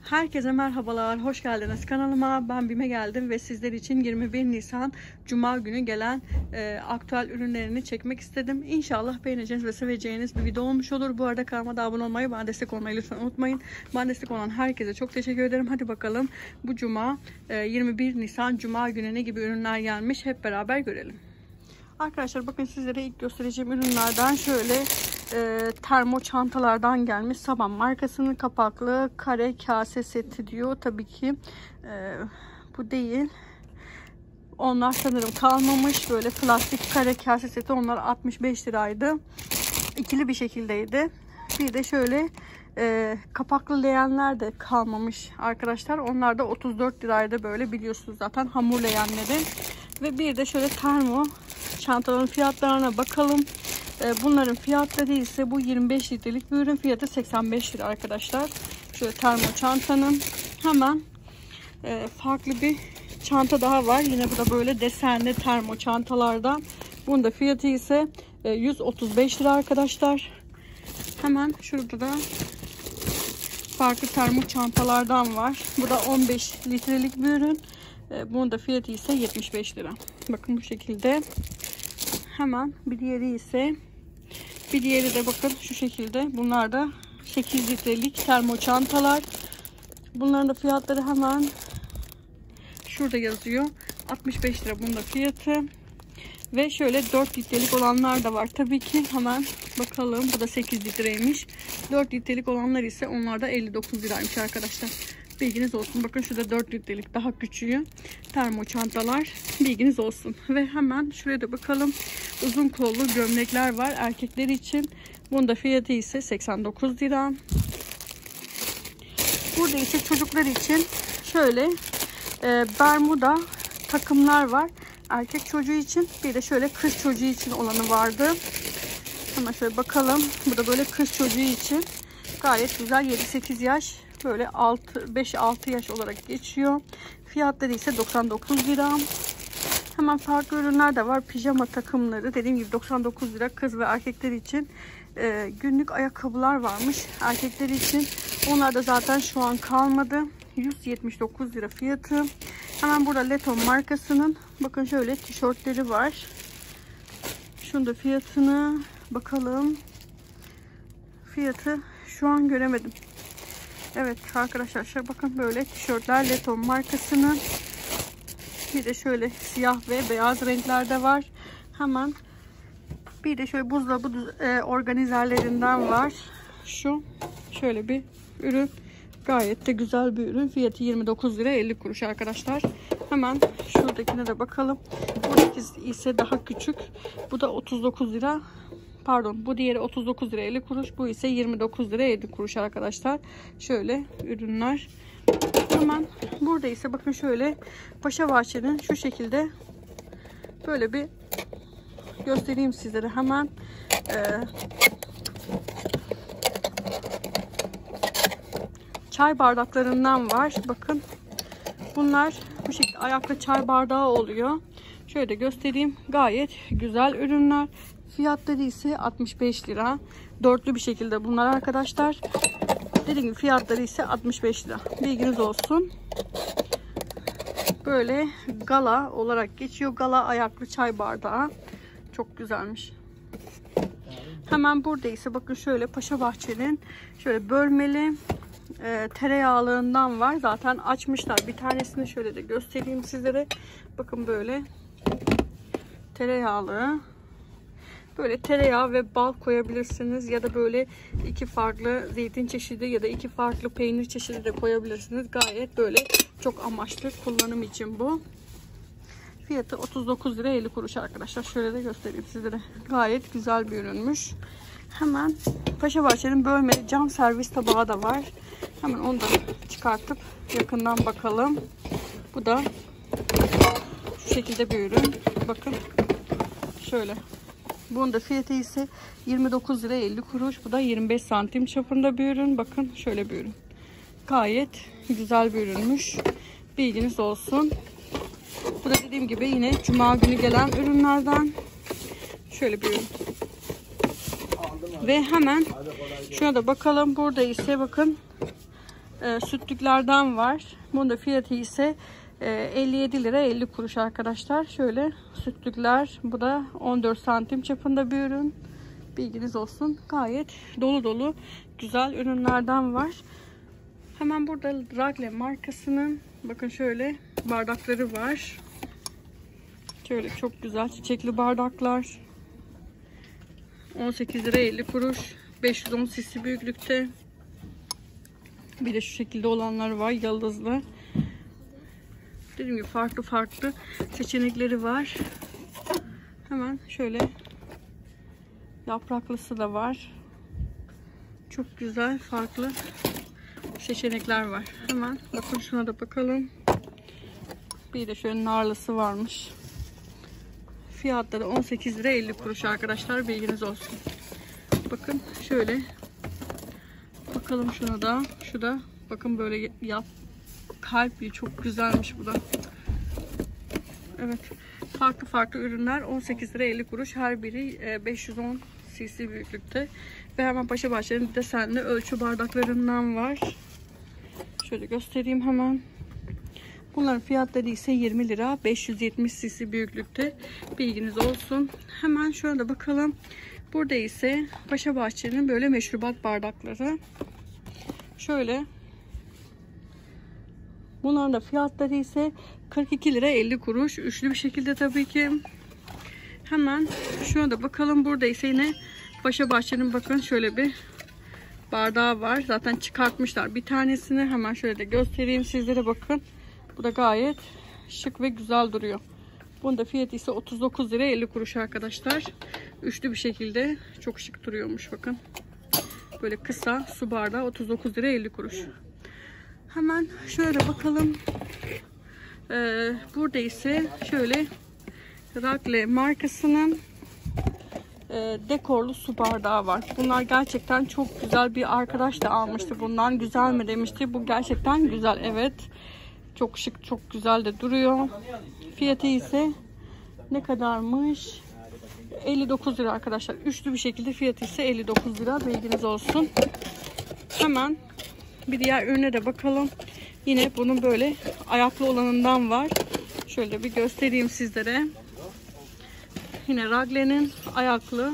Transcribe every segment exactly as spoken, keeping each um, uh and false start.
Herkese merhabalar, hoş geldiniz kanalıma. Ben Bime geldim ve sizler için yirmi bir Nisan Cuma günü gelen e, aktüel ürünlerini çekmek istedim. İnşallah beğeneceğiniz ve seveceğiniz bir video olmuş olur. Bu arada kanalıma da abone olmayı, bana destek olmayı lütfen unutmayın. Bana destek olan herkese çok teşekkür ederim. Hadi bakalım bu Cuma e, yirmi bir Nisan Cuma günü ne gibi ürünler gelmiş, hep beraber görelim. Arkadaşlar bakın, sizlere ilk göstereceğim ürünlerden şöyle e, termo çantalardan gelmiş. Saban markasının kapaklı kare kase seti diyor. Tabii ki e, bu değil. Onlar sanırım kalmamış. Böyle plastik kare kase seti, onlar altmış beş liraydı. İkili bir şekildeydi. Bir de şöyle e, kapaklı leğenler de kalmamış arkadaşlar. Onlar da otuz dört liraydı, böyle biliyorsunuz zaten hamur leğenleri. Ve bir de şöyle termo çantaların fiyatlarına bakalım. Bunların fiyatları ise bu yirmi beş litrelik bir ürün, fiyatı seksen beş lira arkadaşlar. Şöyle termo çantanın hemen farklı bir çanta daha var. Yine bu da böyle desenli termo çantalardan. Bunun da fiyatı ise yüz otuz beş lira arkadaşlar. Hemen şurada da farklı termo çantalardan var. Bu da on beş litrelik bir ürün. Bunun da fiyatı ise yetmiş beş lira. Bakın bu şekilde. Hemen bir diğeri ise bir diğeri de bakın şu şekilde. Bunlar da sekiz litrelik termo çantalar. Bunların da fiyatları hemen şurada yazıyor. altmış beş lira bunun da fiyatı. Ve şöyle dört litrelik olanlar da var. Tabii ki hemen bakalım. Bu da sekiz litreymiş. dört litrelik olanlar ise onlar da elli dokuz liraymış arkadaşlar. Bilginiz olsun. Bakın şurada dört litrelik daha küçüğü termo çantalar. Bilginiz olsun. Ve hemen şuraya da bakalım. Uzun kollu gömlekler var erkekler için. Bunun da fiyatı ise seksen dokuz lira. Burada ise çocuklar için şöyle e, bermuda takımlar var. Erkek çocuğu için. Bir de şöyle kız çocuğu için olanı vardı. Hemen şöyle bakalım. Bu da böyle kız çocuğu için. Gayet güzel. yedi sekiz yaş. Böyle beş altı yaş olarak geçiyor. Fiyatları ise doksan dokuz lira. Hemen farklı ürünler de var. Pijama takımları. Dediğim gibi doksan dokuz lira. Kız ve erkekler için e, günlük ayakkabılar varmış. Erkekler için. Onlar da zaten şu an kalmadı. yüz yetmiş dokuz lira fiyatı. Hemen burada Leton markasının bakın şöyle tişörtleri var. Şunun da fiyatını bakalım. Fiyatı şu an göremedim. Evet arkadaşlar, bakın böyle tişörtler Leton markasının. Bir de şöyle siyah ve beyaz renklerde var. Hemen bir de şöyle buzdolabı e, organizerlerinden var. Şu şöyle bir ürün. Gayet de güzel bir ürün. Fiyatı yirmi dokuz lira elli kuruş arkadaşlar. Hemen şuradakine de bakalım. Buradaki ise daha küçük. Bu da otuz dokuz lira. Pardon, bu diğeri otuz dokuz lira elli kuruş. Bu ise yirmi dokuz lira elli kuruş arkadaşlar. Şöyle ürünler. Hemen burada ise bakın şöyle Paşa Bahçe'nin şu şekilde böyle bir göstereyim sizlere hemen. Ee, çay bardaklarından var. Bakın bunlar bu şekilde ayaklı çay bardağı oluyor. Şöyle de göstereyim. Gayet güzel ürünler. Fiyatları ise altmış beş lira. Dörtlü bir şekilde bunlar arkadaşlar. Dediğim gibi fiyatları ise altmış beş lira. Bilginiz olsun. Böyle gala olarak geçiyor. Gala ayaklı çay bardağı. Çok güzelmiş. Hemen burada ise bakın şöyle Paşa Bahçe'nin şöyle bölmeli e, tereyağlığından var. Zaten açmışlar. Bir tanesini şöyle de göstereyim sizlere. Bakın böyle tereyağlı. Böyle tereyağı ve bal koyabilirsiniz ya da böyle iki farklı zeytin çeşidi ya da iki farklı peynir çeşidi de koyabilirsiniz. Gayet böyle çok amaçlı kullanım için bu. Fiyatı otuz dokuz lira elli kuruş arkadaşlar. Şöyle de göstereyim sizlere. Gayet güzel bir ürünmüş. Hemen Paşa Bahçe'nin bölmeli cam servis tabağı da var. Hemen onu da çıkartıp yakından bakalım. Bu da şu şekilde bir ürün. Bakın şöyle. Bunun da fiyatı ise yirmi dokuz lira elli kuruş. Bu da yirmi beş santim çapında bir ürün. Bakın şöyle bir ürün. Gayet güzel bir ürünmüş. Bilginiz olsun. Bu da dediğim gibi yine Cuma günü gelen ürünlerden. Şöyle bir ürün. Ve hemen şuna da bakalım. Burada ise bakın e, sütlüklerden var. Bunun da fiyatı ise e, elli yedi lira elli kuruş arkadaşlar. Şöyle sütlükler. Bu da on dört santim çapında bir ürün. Bilginiz olsun. Gayet dolu dolu güzel ürünlerden var. Hemen burada Ragle markasının bakın şöyle bardakları var. Şöyle çok güzel çiçekli bardaklar. on sekiz lira elli kuruş. beş yüz on cc büyüklükte. Bir de şu şekilde olanlar var. Yıldızlı. Dediğim gibi farklı farklı seçenekleri var. Hemen şöyle yapraklısı da var. Çok güzel farklı seçenekler var. Hemen bakın şuna da bakalım. Bir de şöyle narlısı varmış. Fiyatları on sekiz lira elli kuruş arkadaşlar. Bilginiz olsun. Bakın şöyle. Bakalım şuna da. Şu da bakın böyle yap. Kalpli çok güzelmiş bu da. Evet. Farklı farklı ürünler on sekiz lira elli kuruş. Her biri beş yüz on cc büyüklükte. Ve hemen Paşabahçe'nin desenli ölçü bardaklarından var. Şöyle göstereyim hemen. Bunların fiyatları ise yirmi lira. beş yüz yetmiş cc büyüklükte. Bilginiz olsun. Hemen şöyle bakalım. Burada ise Paşabahçe'nin böyle meşrubat bardakları. Şöyle. Bunların da fiyatları ise kırk iki lira elli kuruş. Üçlü bir şekilde tabii ki. Hemen şuna da bakalım. Burada ise yine Paşabahçe'nin bakın şöyle bir bardağı var. Zaten çıkartmışlar bir tanesini. Hemen şöyle de göstereyim sizlere bakın. Bu da gayet şık ve güzel duruyor. Bunun da fiyatı ise otuz dokuz lira elli kuruş arkadaşlar. Üçlü bir şekilde çok şık duruyormuş bakın. Böyle kısa su bardağı otuz dokuz lira elli kuruş. Hemen şöyle bakalım. Ee, burada ise şöyle Ragle markasının e, dekorlu su bardağı var. Bunlar gerçekten çok güzel. Bir arkadaş da almıştı bundan. Güzel mi demişti. Bu gerçekten güzel. Evet. Çok şık, çok güzel de duruyor. Fiyatı ise ne kadarmış? elli dokuz lira arkadaşlar. Üçlü bir şekilde fiyatı ise elli dokuz lira. Bilginiz olsun. Hemen bir diğer ürüne de bakalım. Yine bunun böyle ayaklı olanından var. Şöyle bir göstereyim sizlere. Yine Ragle'nin ayaklı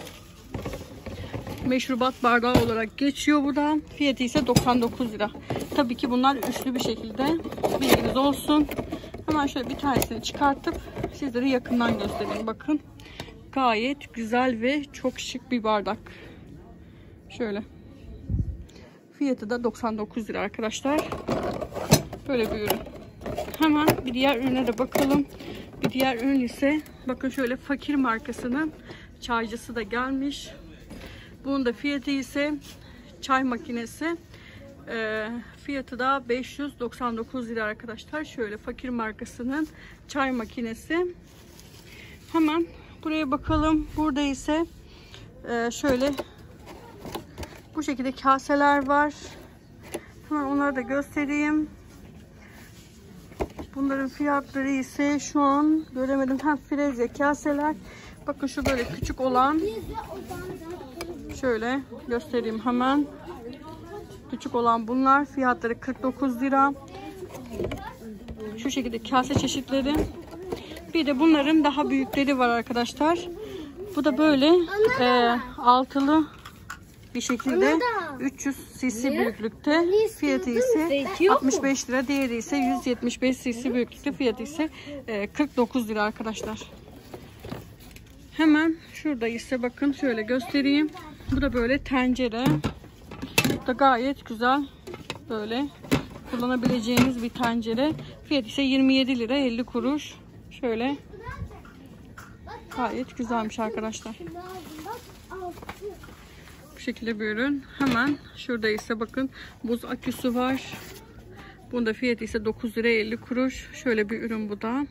meşrubat bardağı olarak geçiyor buradan. Fiyatı ise doksan dokuz lira. Tabii ki bunlar üçlü bir şekilde. Bilginiz olsun. Hemen şöyle bir tanesini çıkartıp sizlere yakından göstereyim. Bakın. Gayet güzel ve çok şık bir bardak. Şöyle. Fiyatı da doksan dokuz lira arkadaşlar. Böyle bir ürün. Hemen bir diğer ürüne de bakalım. Bir diğer ürün ise bakın şöyle Fakir markasının çaycısı da gelmiş. Bunun da fiyatı ise çay makinesi. E, fiyatı da beş yüz doksan dokuz lira arkadaşlar. Şöyle Fakir markasının çay makinesi. Hemen buraya bakalım. Burada ise e, şöyle bu şekilde kaseler var. Hemen onları da göstereyim. Bunların fiyatları ise şu an göremedim. Hem frezye kaseler. Bakın şu böyle küçük olan. Şöyle göstereyim hemen. Küçük olan bunlar. Fiyatları kırk dokuz lira. Şu şekilde kase çeşitleri. Bir de bunların daha büyükleri var arkadaşlar. Bu da böyle e, altılı bir şekilde üç yüz cc büyüklükte. Fiyatı ise altmış beş lira. Diğeri ise yüz yetmiş beş cc büyüklükte. Fiyatı ise kırk dokuz lira arkadaşlar. Hemen şurada ise bakın şöyle göstereyim. Bu da böyle tencere. Bu da gayet güzel. Böyle kullanabileceğiniz bir tencere. Fiyatı ise yirmi yedi lira elli kuruş. Şöyle. Gayet güzelmiş arkadaşlar. Bu şekilde bir ürün. Hemen şurada ise bakın buz aküsü var. Bunun da fiyatı ise dokuz lira elli kuruş. Şöyle bir ürün bu da.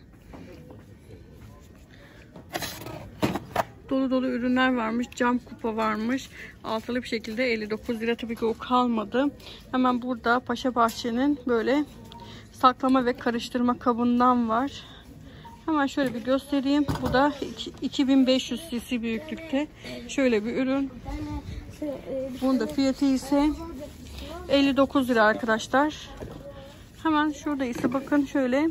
Dolu dolu ürünler varmış. Cam kupa varmış. Altılı bir şekilde elli dokuz lira. Tabii ki o kalmadı. Hemen burada Paşabahçe'nin böyle saklama ve karıştırma kabından var. Hemen şöyle bir göstereyim. Bu da iki bin beş yüz cc büyüklükte. Şöyle bir ürün. Bunun da fiyatı ise elli dokuz lira arkadaşlar. Hemen şurada ise bakın şöyle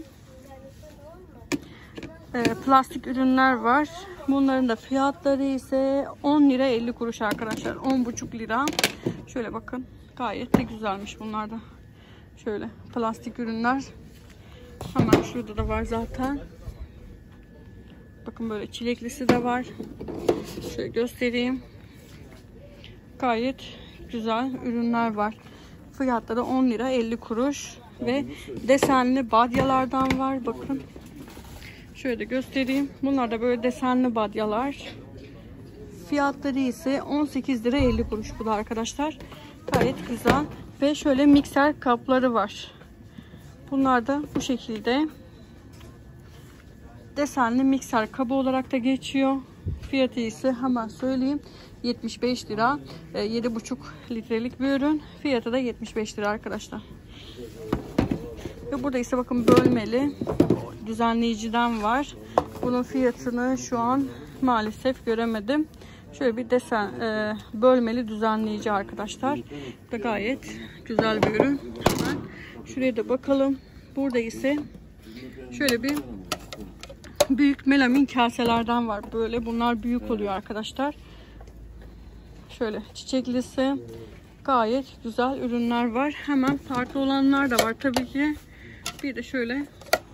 e, plastik ürünler var. Bunların da fiyatları ise on lira elli kuruş arkadaşlar. on buçuk lira. Şöyle bakın. Gayet de güzelmiş bunlar da. Şöyle plastik ürünler. Hemen şurada da var zaten. Bakın böyle çileklisi de var. Şöyle göstereyim. Gayet güzel ürünler var. Fiyatları on lira elli kuruş. Ve desenli badyalardan var. Bakın. Şöyle göstereyim. Bunlar da böyle desenli badyalar. Fiyatları ise on sekiz lira elli kuruş bu da arkadaşlar. Gayet güzel. Ve şöyle mikser kapları var. Bunlar da bu şekilde. Desenli mikser kabı olarak da geçiyor. Fiyatı ise hemen söyleyeyim. yetmiş beş lira. yedi buçuk litrelik bir ürün. Fiyatı da yetmiş beş lira arkadaşlar. Ve burada ise bakın bölmeli düzenleyiciden var. Bunun fiyatını şu an maalesef göremedim. Şöyle bir desen e, bölmeli düzenleyici arkadaşlar. Bu da gayet güzel bir ürün. Hemen şuraya da bakalım. Burada ise şöyle bir büyük melamin kaselerden var. Böyle bunlar büyük oluyor arkadaşlar. Şöyle çiçeklisi gayet güzel ürünler var. Hemen farklı olanlar da var tabii ki. Bir de şöyle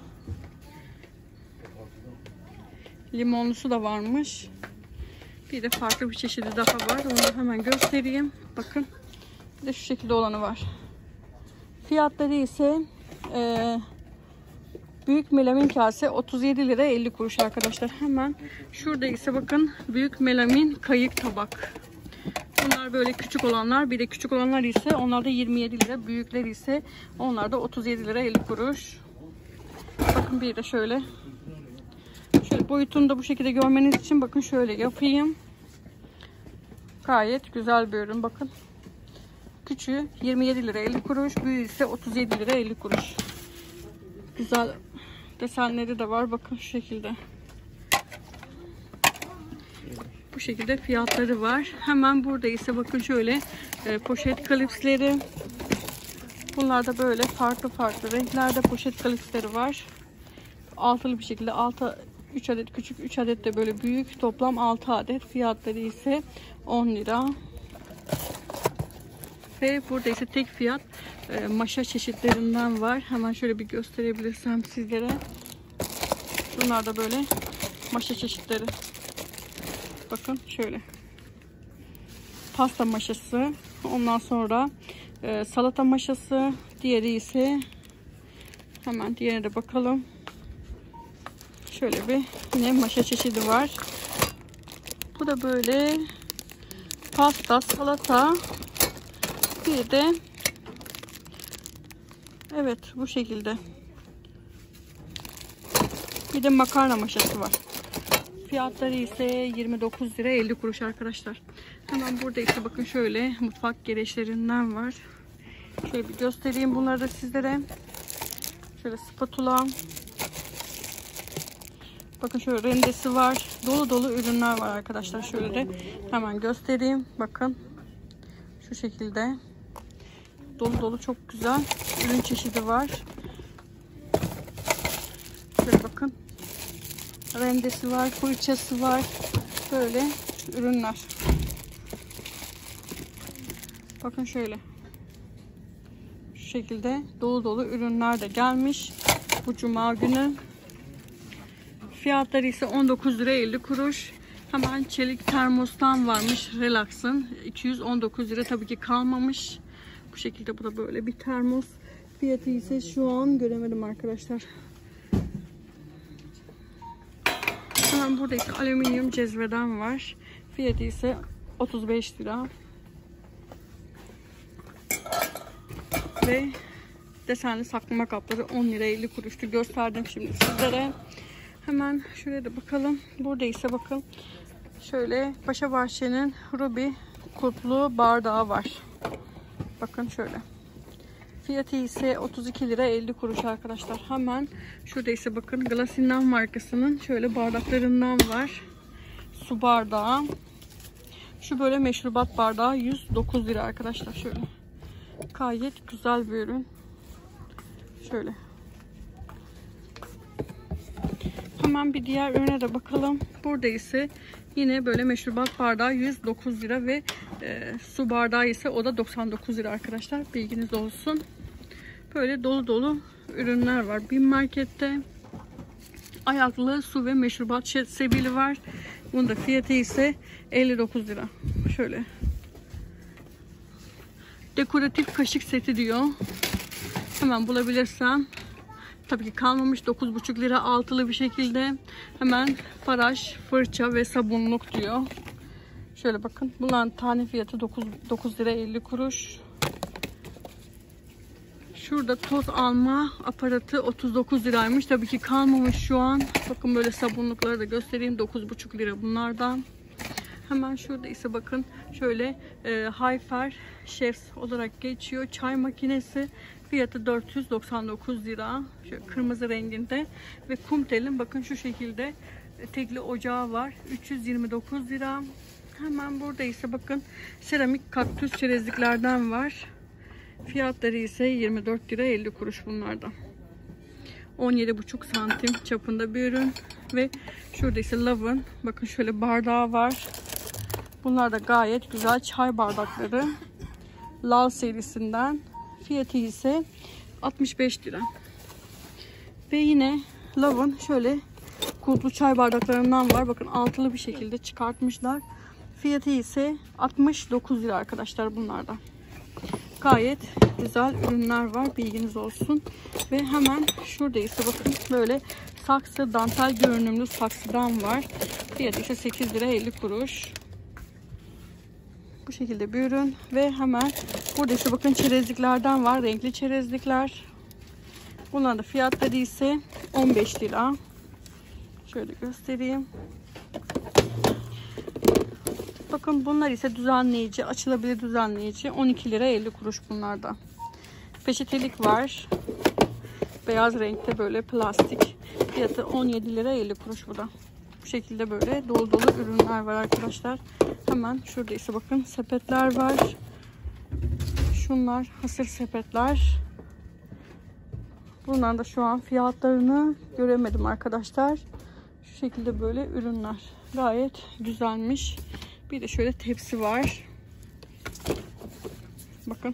limonlusu da varmış. Bir de farklı bir çeşidi daha var. Onu da hemen göstereyim. Bakın. Bir de şu şekilde olanı var. Fiyatları ise e, büyük melamin kase otuz yedi lira elli kuruş arkadaşlar. Hemen şurada ise bakın büyük melamin kayık tabak. Bunlar böyle küçük olanlar. Bir de küçük olanlar ise onlar da yirmi yedi lira. Büyükler ise onlar da otuz yedi lira elli kuruş. Bakın bir de şöyle. Şöyle boyutunu da bu şekilde görmeniz için bakın şöyle yapayım. Gayet güzel bir ürün bakın. Küçüğü yirmi yedi lira elli kuruş. Büyüğü ise otuz yedi lira elli kuruş. Güzel desenleri de var. Bakın şu şekilde. Bu şekilde fiyatları var. Hemen burada ise bakın şöyle e, poşet kalipsleri. Bunlar da böyle farklı farklı renklerde poşet kalipsleri var. Altılı bir şekilde altı üç adet küçük, üç adet de böyle büyük. Toplam altı adet. Fiyatları ise on lira. Ve burada ise tek fiyat e, maşa çeşitlerinden var. Hemen şöyle bir gösterebilirsem sizlere. Bunlar da böyle maşa çeşitleri. Bakın şöyle. Pasta maşası. Ondan sonra e, salata maşası. Diğeri ise hemen diğerine de bakalım. Şöyle bir yine maşa çeşidi var. Bu da böyle pasta, salata. Bir de evet bu şekilde. Bir de makarna maşası var. Fiyatları ise yirmi dokuz lira elli kuruş arkadaşlar. Hemen burada ise bakın şöyle mutfak gereçlerinden var. Şöyle bir göstereyim bunları da sizlere. Şöyle spatula. Bakın şöyle rendesi var. Dolu dolu ürünler var arkadaşlar. Şöyle de hemen göstereyim. Bakın. Şu şekilde. Dolu dolu çok güzel ürün çeşidi var. Şöyle bakın. Rendesi var. Fırçası var. Böyle ürünler. Bakın şöyle. Şu şekilde dolu dolu ürünler de gelmiş. Bu cuma günü. Fiyatları ise on dokuz lira elli kuruş. Hemen çelik termostan varmış. Relax'ın iki yüz on dokuz lira tabii ki kalmamış. Bu şekilde bu da böyle bir termos. Fiyatı ise şu an göremedim arkadaşlar. Hemen burada ise alüminyum cezveden var. Fiyatı ise otuz beş lira. Ve desenli saklama kapları on lira elli kuruştu. Gösterdim şimdi sizlere. Hemen şuraya da bakalım. Burada ise bakın şöyle Paşa Bahçe'nin Ruby kutlu bardağı var. Bakın şöyle. Fiyatı ise otuz iki lira elli kuruş arkadaşlar. Hemen şurada ise bakın Glasin'den markasının şöyle bardaklarından var. Su bardağı. Şu böyle meşrubat bardağı yüz dokuz lira arkadaşlar. Şöyle. Gayet güzel bir ürün. Şöyle. Hemen bir diğer ürüne de bakalım. Burada ise yine böyle meşrubat bardağı yüz dokuz lira ve e, su bardağı ise o da doksan dokuz lira arkadaşlar. Bilginiz olsun. Böyle dolu dolu ürünler var. BİM Market'te ayaklı su ve meşrubat sebili var. Bunun da fiyatı ise elli dokuz lira. Şöyle. Dekoratif kaşık seti diyor. Hemen bulabilirsem. Tabii ki kalmamış. dokuz buçuk lira altılı bir şekilde. Hemen faraş, fırça ve sabunluk diyor. Şöyle bakın. Bunların tane fiyatı dokuz lira elli kuruş. Şurada toz alma aparatı otuz dokuz liraymış. Tabii ki kalmamış şu an. Bakın böyle sabunlukları da göstereyim. dokuz buçuk lira bunlardan. Hemen şurada ise bakın şöyle e, Hayfer Chefs olarak geçiyor. Çay makinesi fiyatı dört yüz doksan dokuz lira. Şöyle kırmızı renginde. Ve Kumtel'in bakın şu şekilde tekli ocağı var. üç yüz yirmi dokuz lira. Hemen burada ise bakın seramik kaktüs çerezliklerden var. Fiyatları ise yirmi dört lira elli kuruş bunlardan. on yedi buçuk santim çapında bir ürün. Ve şurada ise Love'ın bakın şöyle bardağı var. Bunlar da gayet güzel çay bardakları. Lal serisinden. Fiyatı ise altmış beş lira. Ve yine Love'ın şöyle kulplu çay bardaklarından var. Bakın altılı bir şekilde çıkartmışlar. Fiyatı ise altmış dokuz lira arkadaşlar bunlardan. Gayet güzel ürünler var. Bilginiz olsun. Ve hemen şurada ise bakın böyle saksı dantel görünümlü saksıdan var. Fiyatı ise sekiz lira elli kuruş. Bu şekilde bir ürün. Ve hemen burada ise bakın çerezliklerden var. Renkli çerezlikler. Bunların da fiyatları ise on beş lira. Şöyle göstereyim. Bakın bunlar ise düzenleyici, açılabilir düzenleyici. on iki lira elli kuruş bunlarda. Peçetelik var. Beyaz renkte böyle plastik. Fiyatı on yedi lira elli kuruş bu da. Bu şekilde böyle dolu dolu ürünler var arkadaşlar. Hemen şurada ise bakın sepetler var. Şunlar hasır sepetler. Bundan da şu an fiyatlarını göremedim arkadaşlar. Şu şekilde böyle ürünler. Gayet güzelmiş. Bir de şöyle tepsi var. Bakın.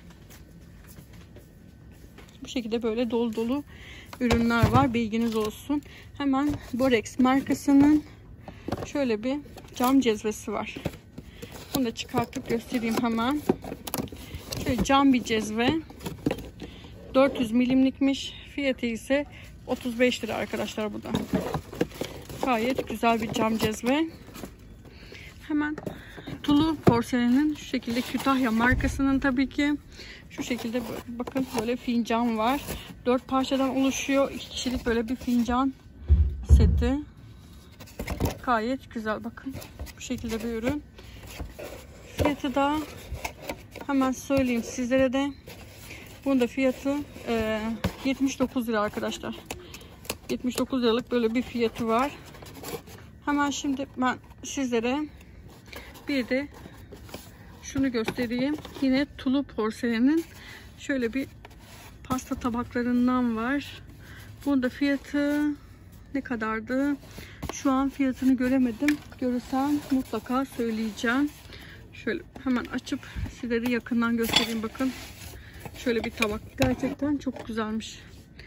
Bu şekilde böyle dolu dolu ürünler var. Bilginiz olsun. Hemen Borex markasının şöyle bir cam cezvesi var. Bunu da çıkartıp göstereyim hemen. Şöyle cam bir cezve. dört yüz milimlikmiş. Fiyatı ise otuz beş lira arkadaşlar bu da. Gayet güzel bir cam cezve. Hemen Tulu porselenin şu şekilde Kütahya markasının tabii ki şu şekilde bakın böyle fincan var. dört parçadan oluşuyor. iki kişilik böyle bir fincan seti. Gayet güzel bakın. Bu şekilde bir ürün. Fiyatı da hemen söyleyeyim sizlere de. Bunun da fiyatı e, yetmiş dokuz lira arkadaşlar. yetmiş dokuz liralık böyle bir fiyatı var. Hemen şimdi ben sizlere bir de şunu göstereyim. Yine Tulu porselenin şöyle bir pasta tabaklarından var. Bunun da fiyatı ne kadardı? Şu an fiyatını göremedim. Görürsem mutlaka söyleyeceğim. Şöyle hemen açıp sizlere yakından göstereyim bakın. Şöyle bir tabak. Gerçekten çok güzelmiş.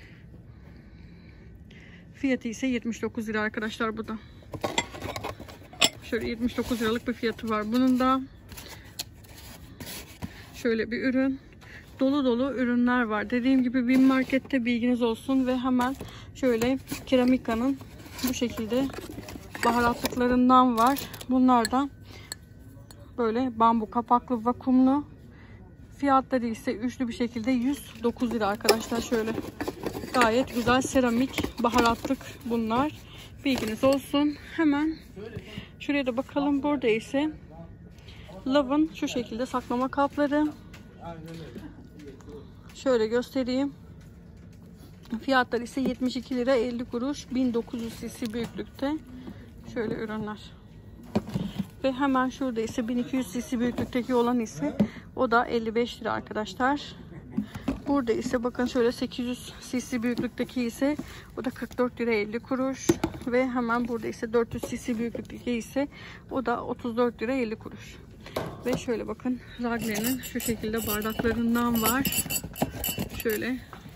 Fiyatı ise yetmiş dokuz lira arkadaşlar bu da. Şöyle yetmiş dokuz liralık bir fiyatı var. Bunun da şöyle bir ürün. Dolu dolu ürünler var. Dediğim gibi BİM Market'te bilginiz olsun ve hemen şöyle Keramika'nın bu şekilde baharatlıklarından var. Bunlardan böyle bambu kapaklı vakumlu. Fiyatları ise üçlü bir şekilde yüz dokuz lira arkadaşlar. Şöyle gayet güzel seramik baharatlık bunlar. Bilginiz olsun. Hemen şuraya da bakalım. Burada ise Love'ın şu şekilde saklama kapları. Şöyle göstereyim. Fiyatları ise yetmiş iki lira elli kuruş. bin dokuz yüz cc büyüklükte. Şöyle ürünler. Ve hemen şurada ise bin iki yüz cc büyüklükteki olan ise o da elli beş lira arkadaşlar. Burada ise bakın şöyle sekiz yüz cc büyüklükteki ise o da kırk dört lira elli kuruş. Ve hemen burada ise dört yüz cc büyüklükteki ise o da otuz dört lira elli kuruş. Ve şöyle bakın Ragler'in şu şekilde bardaklarından var. Şöyle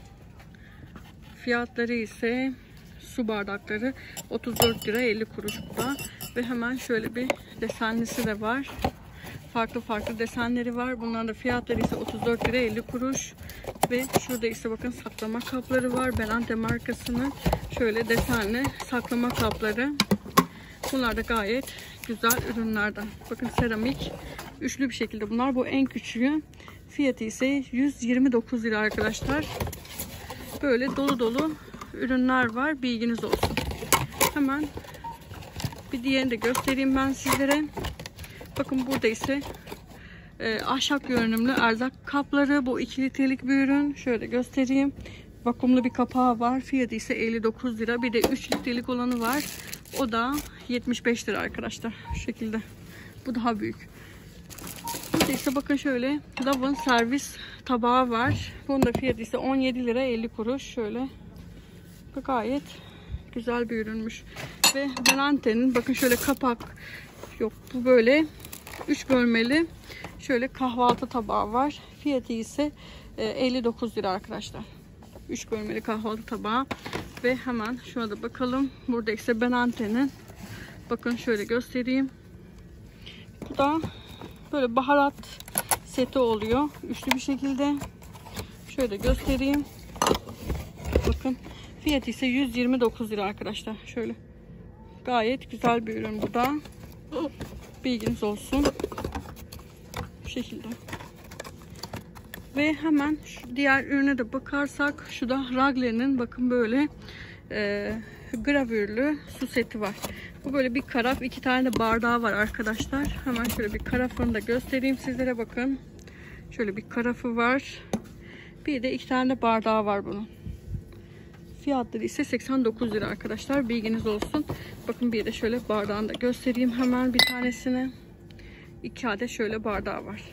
fiyatları ise su bardakları otuz dört lira elli kuruş bu da. Ve hemen şöyle bir desenlisi de var. Farklı farklı desenleri var. Bunların da fiyatları ise otuz dört lira elli kuruş. Ve şurada ise bakın saklama kapları var. Benante markasının şöyle desenli saklama kapları. Bunlar da gayet güzel ürünlerden. Bakın seramik üçlü bir şekilde bunlar. Bu en küçüğü. Fiyatı ise yüz yirmi dokuz lira arkadaşlar. Böyle dolu dolu ürünler var. Bilginiz olsun. Hemen bir diğerini de göstereyim ben sizlere. Bakın burada ise e, ahşap görünümlü erzak kapları. Bu iki litrelik bir ürün. Şöyle göstereyim. Vakumlu bir kapağı var. Fiyatı ise elli dokuz lira. Bir de üç litrelik olanı var. O da yetmiş beş lira arkadaşlar. Şu şekilde. Bu daha büyük. Burada ise bakın şöyle lavın servis tabağı var. Bunun da fiyatı ise on yedi lira elli kuruş. Şöyle. Bu gayet güzel bir ürünmüş. Ve Belante'nin bakın şöyle kapak yok. Bu böyle üç bölmeli şöyle kahvaltı tabağı var. Fiyatı ise elli dokuz lira arkadaşlar. üç bölmeli kahvaltı tabağı. Ve hemen şuna da bakalım. Burada ise Belante'nin bakın şöyle göstereyim. Bu da böyle baharat seti oluyor. Üçlü bir şekilde. Şöyle göstereyim. Bakın. Fiyatı ise yüz yirmi dokuz lira arkadaşlar. Şöyle. Gayet güzel bir ürün bu da. Bilginiz olsun. Bu şekilde. Ve hemen şu diğer ürüne de bakarsak şu da Ragler'in bakın böyle e, gravürlü su seti var. Bu böyle bir karaf, iki tane de bardağı var arkadaşlar. Hemen şöyle bir karafını da göstereyim sizlere bakın. Şöyle bir karafı var. Bir de iki tane de bardağı var bunun. Fiyatları ise seksen dokuz lira arkadaşlar. Bilginiz olsun. Bakın bir de şöyle bardağını da göstereyim hemen bir tanesini. İki adet şöyle bardağı var.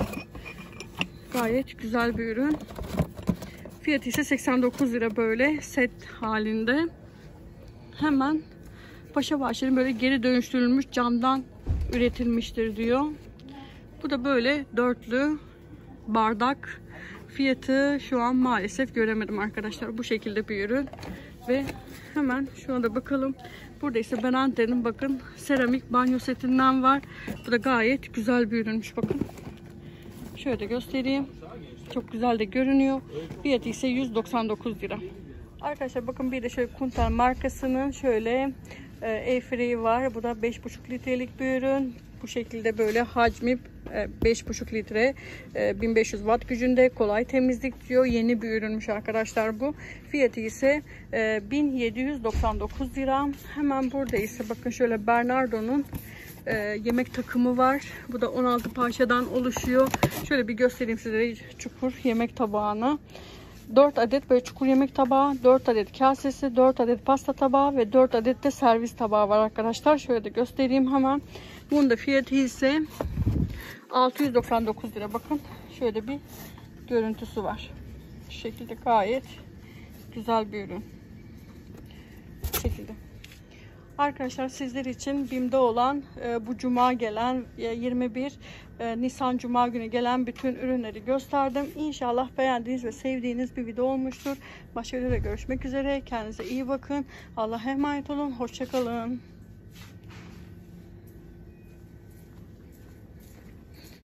Gayet güzel bir ürün. Fiyatı ise seksen dokuz lira böyle set halinde. Hemen Paşa Bahçe'nin böyle geri dönüştürülmüş camdan üretilmiştir diyor. Bu da böyle dörtlü bardak. Fiyatı şu an maalesef göremedim arkadaşlar. Bu şekilde bir ürün. Ve hemen şuna da bakalım. Burada ise Belante'nin bakın seramik banyo setinden var. Bu da gayet güzel bir ürünmüş bakın. Şöyle göstereyim. Çok güzel de görünüyor. Fiyatı ise yüz doksan dokuz lira. Arkadaşlar bakın bir de şöyle Kuntal markasının şöyle e, airfryer var. Bu da beş buçuk litrelik bir ürün. Bu şekilde böyle hacmi beş buçuk litre bin beş yüz watt gücünde, kolay temizlik diyor. Yeni bir ürünmüş arkadaşlar bu. Fiyatı ise bin yedi yüz doksan dokuz lira. Hemen burada ise bakın şöyle Bernardo'nun yemek takımı var. Bu da on altı parçadan oluşuyor. Şöyle bir göstereyim size çukur yemek tabağını. dört adet böyle çukur yemek tabağı, dört adet kasesi, dört adet pasta tabağı ve dört adet de servis tabağı var arkadaşlar. Şöyle de göstereyim hemen. Bunun da fiyatı ise altı yüz doksan dokuz lira. Bakın şöyle bir görüntüsü var. Bu şekilde gayet güzel bir ürün. Bu şekilde. Arkadaşlar sizler için BİM'de olan e, bu cuma gelen e, yirmi bir e, Nisan Cuma günü gelen bütün ürünleri gösterdim. İnşallah beğendiğiniz ve sevdiğiniz bir video olmuştur. Başka videoda görüşmek üzere. Kendinize iyi bakın. Allah'a emanet olun. Hoşça kalın.